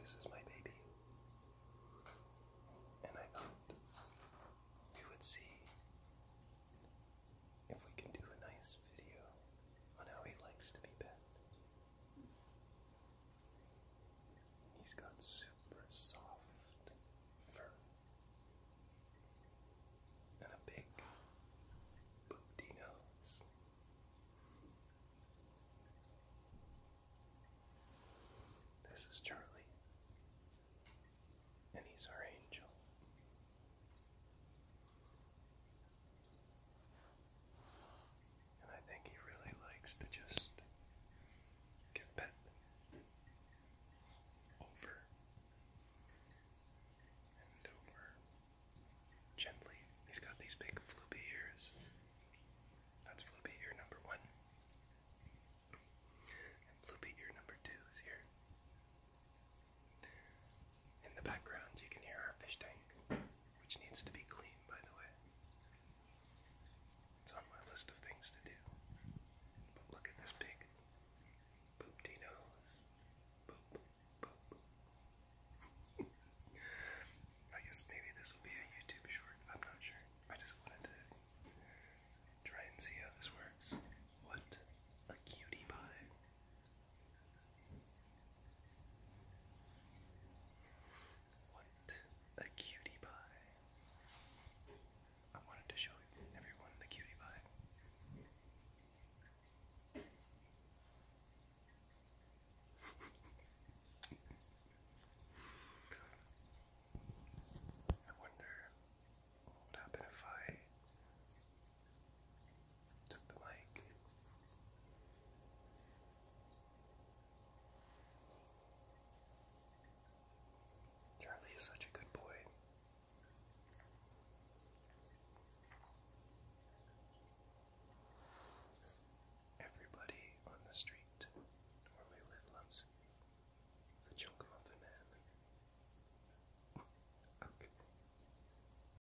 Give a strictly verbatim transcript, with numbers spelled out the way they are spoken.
this is my baby. And I thought we would see if we can do a nice video on how he likes to be pet. He's got super soft fur and a big boopty nose. This is Charlie, and he's our